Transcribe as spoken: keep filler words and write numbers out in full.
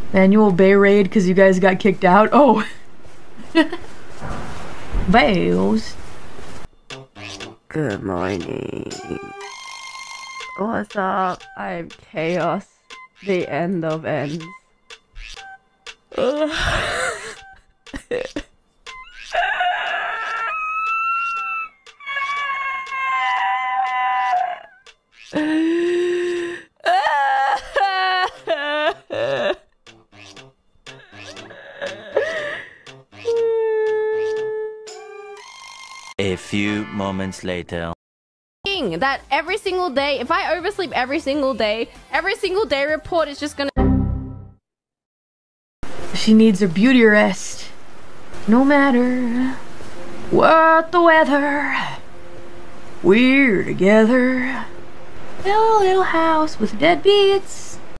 Manual Bay Raid because you guys got kicked out. Oh. Baelz. Good morning. What's up? I'm Chaos, the end of ends. A few moments later. That every single day, if I oversleep every single day, every single day report is just gonna... She needs a beauty rest. No matter what the weather, we're together. In a little house with deadbeats.